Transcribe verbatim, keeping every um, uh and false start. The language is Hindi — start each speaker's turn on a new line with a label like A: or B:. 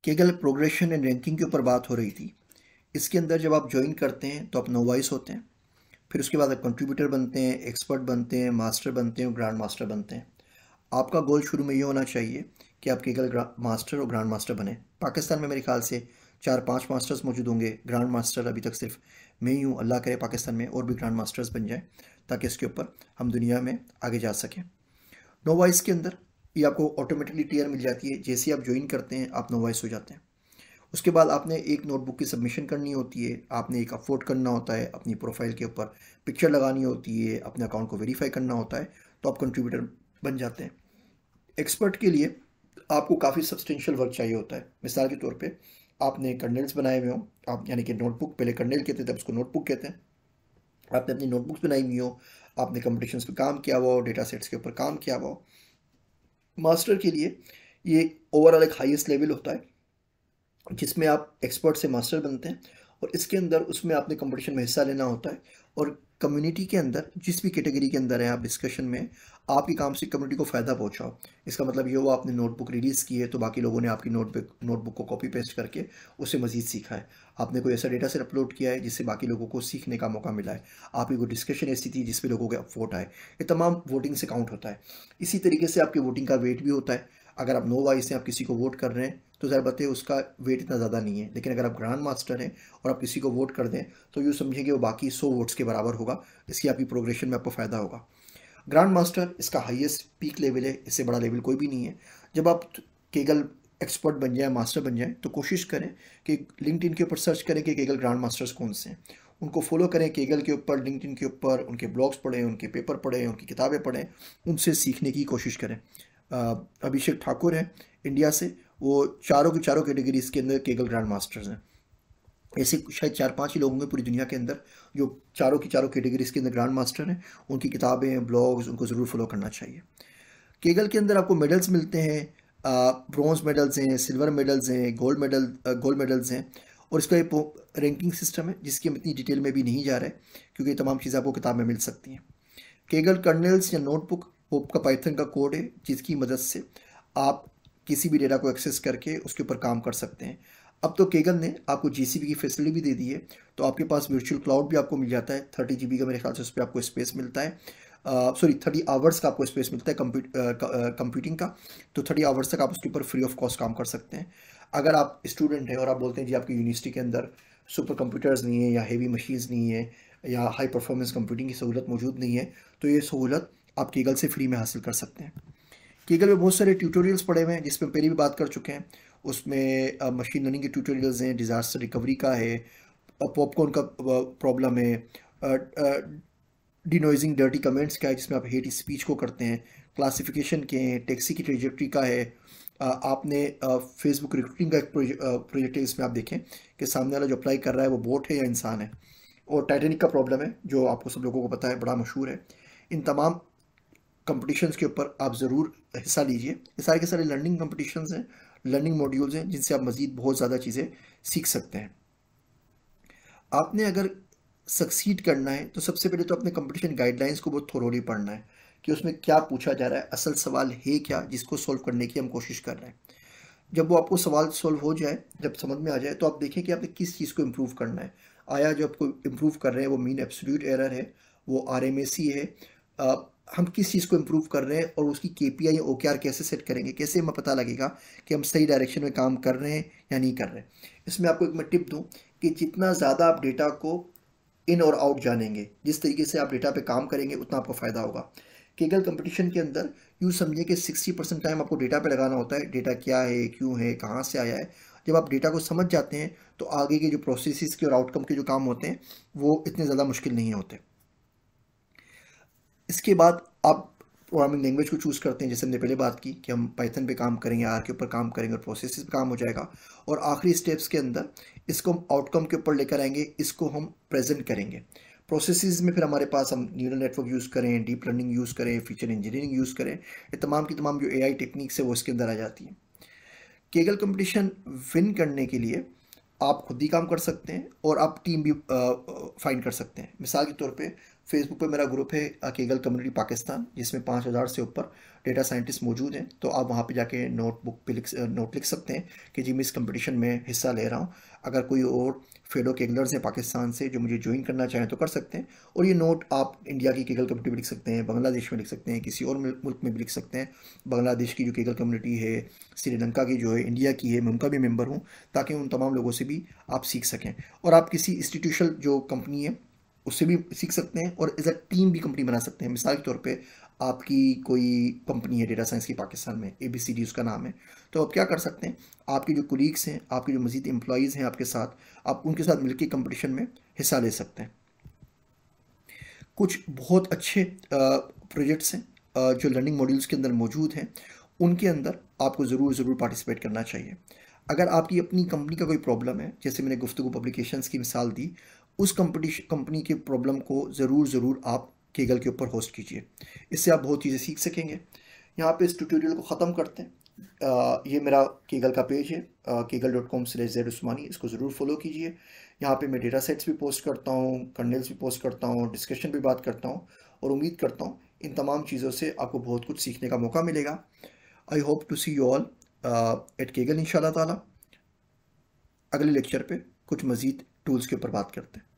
A: केगल प्रोग्रेशन एंड रैंकिंग के ऊपर बात हो रही थी। इसके अंदर जब आप ज्वाइन करते हैं तो आप नोवाइस होते हैं, फिर उसके बाद आप कंट्रीब्यूटर बनते हैं, एक्सपर्ट बनते हैं, मास्टर बनते हैं और ग्रैंड मास्टर बनते हैं। आपका गोल शुरू में ये होना चाहिए कि आप केगल मास्टर और ग्रैंड मास्टर बने। पाकिस्तान में मेरे ख्याल से चार पांच मास्टर्स मौजूद होंगे, ग्रैंड मास्टर अभी तक सिर्फ मैं ही हूँ। अल्लाह करे पाकिस्तान में और भी ग्रैंड मास्टर्स बन जाएं ताकि इसके ऊपर हम दुनिया में आगे जा सकें। नोवाइस के अंदर ये आपको ऑटोमेटिकली टीयर मिल जाती है, जैसे ही आप ज्वाइन करते हैं आप नोवाइस हो जाते हैं। उसके बाद आपने एक नोटबुक की सबमिशन करनी होती है, आपने एक अपलोड करना होता है, अपनी प्रोफाइल के ऊपर पिक्चर लगानी होती है, अपने अकाउंट को वेरीफाई करना होता है, तो आप कंट्रीब्यूटर बन जाते हैं। एक्सपर्ट के लिए आपको काफ़ी सब्सटेंशियल वर्क चाहिए होता है। मिसाल के तौर पे आपने कर्नेल्स बनाए हुए हो, आप यानी कि नोटबुक, पहले कर्नेल कहते थे तब उसको नोटबुक कहते हैं। आपने अपनी नोटबुक्स बनाई हुई हो, आपने कंपटीशंस पे काम किया हुआ हो, डेटा सेट्स के ऊपर काम किया हुआ हो। मास्टर के लिए ये ओवरऑल एक हाईएस्ट लेवल होता है जिसमें आप एक्सपर्ट से मास्टर बनते हैं, और इसके अंदर उसमें आपने कंपटीशन में हिस्सा लेना होता है। और कम्युनिटी के अंदर जिस भी कैटेगरी के अंदर है आप डिस्कशन में, आपके काम से कम्युनिटी को फ़ायदा पहुंचाओ। इसका मतलब ये हुआ आपने नोटबुक रिलीज़ की है तो बाकी लोगों ने आपकी नोटबुक नोटबुक को कॉपी पेस्ट करके उससे मज़ीद सीखा है। आपने कोई ऐसा डेटा सेट अपलोड किया है जिससे बाकी लोगों को सीखने का मौका मिला है। आपकी कोई डिस्कशन ऐसी थी जिसपे लोगों के वोट आए। ये तमाम वोटिंग से काउंट होता है। इसी तरीके से आपकी वोटिंग का वेट भी होता है। अगर आप नो वाइस हैं, आप किसी को वोट कर रहे हैं तो ज़रा बताइए उसका वेट इतना ज़्यादा नहीं है, लेकिन अगर आप ग्रैंड मास्टर हैं और आप किसी को वोट कर दें तो यूँ समझेंगे वो बाकी सौ वोट्स के बराबर होगा। इसकी आपकी प्रोग्रेशन में आपको फ़ायदा होगा। ग्रैंड मास्टर इसका हाईएस्ट पीक लेवल है, इससे बड़ा लेवल कोई भी नहीं है। जब आप केगल एक्सपर्ट बन जाए, मास्टर बन जाए, तो कोशिश करें कि लिंक्डइन के ऊपर सर्च करें कि केगल ग्रैंड मास्टर्स कौन से हैं, उनको फॉलो करें केगल के ऊपर, लिंक्डइन के ऊपर, उनके ब्लॉग्स पढ़ें, उनके पेपर पढ़ें, उनकी किताबें पढ़ें, उनसे सीखने की कोशिश करें। अभिषेक ठाकुर हैं इंडिया से, वो चारों की चारों कैटेगरीज के अंदर केगल ग्रैंड मास्टर्स हैं। ऐसे शायद चार पांच ही लोग होंगे पूरी दुनिया के अंदर जो चारों की चारों कैटेगरीज के अंदर ग्रैंड मास्टर हैं। उनकी किताबें, ब्लॉग्स, उनको ज़रूर फॉलो करना चाहिए। केगल के अंदर आपको मेडल्स मिलते हैं, ब्रॉन्ज मेडल्स हैं, सिल्वर मेडल्स हैं, गोल्ड मेडल गोल्ड मेडल्स हैं। और इसका एक रैंकिंग सिस्टम है जिसकी हम इतनी डिटेल में भी नहीं जा रहे क्योंकि ये तमाम चीज़ें आपको किताब में मिल सकती हैं। केगल कर्नल्स या नोटबुक वो का पाइथन का कोड है जिसकी मदद से आप किसी भी डेटा को एक्सेस करके उसके ऊपर काम कर सकते हैं। अब तो केगल ने आपको जीसीपी की फैसिलिटी भी दे दी है, तो आपके पास वर्चुअल क्लाउड भी आपको मिल जाता है। थर्टी जी बी का मेरे ख्याल से उस पर आपको स्पेस मिलता है, सॉरी थर्टी आवर्स का आपको स्पेस मिलता है कंप्यूट कंप्यूटिंग का। तो थर्टी आवर्स तक आप उसके ऊपर फ्री ऑफ कॉस्ट काम कर सकते हैं। अगर आप स्टूडेंट हैं और आप बोलते हैं जी आपकी यूनिवर्सिटी के अंदर सुपर कंप्यूटर्स नहीं है या हेवी मशीन्स नहीं है या हाई परफॉर्मेंस कंप्यूटिंग की सहूलत मौजूद नहीं है, तो ये सहूलत आप केगल से फ्री में हासिल कर सकते हैं। केगल में बहुत सारे ट्यूटोरियल्स पड़े हुए हैं जिसमें पहले भी बात कर चुके हैं। उसमें मशीन लर्निंग के ट्यूटोरियल्स हैं, डिज़ास्टर रिकवरी का है, पॉपकॉर्न का प्रॉब्लम है, डिनोइजिंग डर्टी कमेंट्स का है जिसमें आप हेट स्पीच को करते हैं, क्लासिफिकेशन के हैं, टैक्सी की ट्रेजेक्ट्री का है। आपने फेसबुक रिक्रूटिंग का एक प्रोजेक्ट है, इसमें आप देखें कि सामने वाला जो अप्लाई कर रहा है वो बोट है या इंसान है। और टाइटैनिक का प्रॉब्लम है जो आपको सब लोगों को पता है, बड़ा मशहूर है। इन तमाम कंपटीशंस के ऊपर आप ज़रूर हिस्सा लीजिए। ये सारे के सारे लर्निंग कंपटीशंस हैं, लर्निंग मॉड्यूल्स हैं जिनसे आप मज़ीद बहुत ज़्यादा चीज़ें सीख सकते हैं। आपने अगर सक्सीड करना है तो सबसे पहले तो अपने कंपटीशन गाइडलाइंस को बहुत थोरोली पढ़ना है कि उसमें क्या पूछा जा रहा है, असल सवाल है क्या जिसको सॉल्व करने की हम कोशिश कर रहे हैं। जब वो आपको सवाल सॉल्व हो जाए, जब समझ में आ जाए, तो आप देखें कि आपने किस चीज़ को इम्प्रूव करना है। आया जो आपको इम्प्रूव कर रहे हैं वो मीन एब्सोल्यूट एरर है, वो आर एम ए सी है, आ, हम किस चीज़ को इम्प्रूव कर रहे हैं और उसकी के पी आई या ओ के आर कैसे सेट करेंगे, कैसे हमें पता लगेगा कि हम सही डायरेक्शन में काम कर रहे हैं या नहीं कर रहे हैं। इसमें आपको एक मैं टिप दूँ कि जितना ज़्यादा आप डेटा को इन और आउट जानेंगे, जिस तरीके से आप डेटा पे काम करेंगे, उतना आपको फ़ायदा होगा। केगल कंपटीशन के अंदर यूँ समझिए कि सिक्सटी परसेंट टाइम आपको डेटा पे लगाना होता है। डेटा क्या है, क्यों है, कहाँ से आया है। जब आप डेटा को समझ जाते हैं तो आगे के जो प्रोसेसेस के और आउटकम के जो काम होते हैं वो इतने ज़्यादा मुश्किल नहीं होते। इसके बाद आप प्रोग्रामिंग लैंग्वेज को चूज़ करते हैं, जैसे हमने पहले बात की कि हम पाइथन पे काम करेंगे, आर के ऊपर काम करेंगे और प्रोसेसेस पे काम हो जाएगा। और आखिरी स्टेप्स के अंदर इसको हम आउटकम के ऊपर लेकर आएंगे, इसको हम प्रेजेंट करेंगे। प्रोसेसेस में फिर हमारे पास हम न्यूरल नेटवर्क यूज़ करें, डीप लर्निंग यूज़ करें, फीचर इंजीनियरिंग यूज़ करें, ये तमाम की तमाम जो ए आई टेक्निक्स है वो इसके अंदर आ जाती हैं। केगल कंपटीशन विन करने के लिए आप खुद ही काम कर सकते हैं और आप टीम भी फाइंड कर सकते हैं। मिसाल के तौर पे फेसबुक पे मेरा ग्रुप है केगल कम्युनिटी पाकिस्तान, जिसमें पाँच हज़ार से ऊपर डेटा साइंटिस्ट मौजूद हैं। तो आप वहाँ पे जाके नोटबुक पे लिख नोट लिख सकते हैं कि जी मैं इस कंपटीशन में हिस्सा ले रहा हूँ। अगर कोई और फेलो केगलर्स हैं पाकिस्तान से जो मुझे ज्वाइन करना चाहें तो कर सकते हैं। और ये नोट आप इंडिया की केगल कम्युनिटी में लिख सकते हैं, बांग्लादेश में लिख सकते हैं, किसी और मुल्क में भी लिख सकते हैं। बांग्लादेश की जो केगल कम्युनिटी है, श्रीलंका की जो है, इंडिया की है, मैं उनका भी मेंबर हूँ, ताकि उन तमाम लोगों से भी आप सीख सकें। और आप किसी इंस्टीट्यूशनल जो कंपनी है उससे भी सीख सकते हैं, और एज अ टीम भी कंपनी बना सकते हैं। मिसाल के तौर पे आपकी कोई कंपनी है डेटा साइंस की पाकिस्तान में, ए बी सी डी उसका नाम है, तो आप क्या कर सकते हैं, आपके जो कुलीग्स हैं, आपके जो मज़ीद एम्प्लॉयज़ हैं आपके साथ, आप उनके साथ मिलकर कंपटीशन में हिस्सा ले सकते हैं। कुछ बहुत अच्छे प्रोजेक्ट्स हैं अ, जो लर्निंग मॉड्यूल्स के अंदर मौजूद हैं, उनके अंदर आपको ज़रूर ज़रूर पार्टिसिपेट करना चाहिए। अगर आपकी अपनी कंपनी का कोई प्रॉब्लम है, जैसे मैंने गुफ्तगू पब्लिकेशंस की मिसाल दी, उस कंपटीशन कंपनी के प्रॉब्लम को ज़रूर ज़रूर आप केगल के ऊपर होस्ट कीजिए। इससे आप बहुत चीज़ें सीख सकेंगे। यहाँ पे इस ट्यूटोरियल को ख़त्म करते हैं। अ, ये मेरा केगल का पेज है, Kaggle dot com slash Z Usmani, इसको ज़रूर फॉलो कीजिए। यहाँ पे मैं डेटा सेट्स भी पोस्ट करता हूँ, कर्नल्स भी पोस्ट करता हूँ, डिस्कशन भी बात करता हूँ, और उम्मीद करता हूँ इन तमाम चीज़ों से आपको बहुत कुछ सीखने का मौका मिलेगा। I hope to see you all at Kaggle इंशाल्लाह ताला। अगले लेक्चर पे कुछ मज़ीद टूल्स के ऊपर बात करते हैं।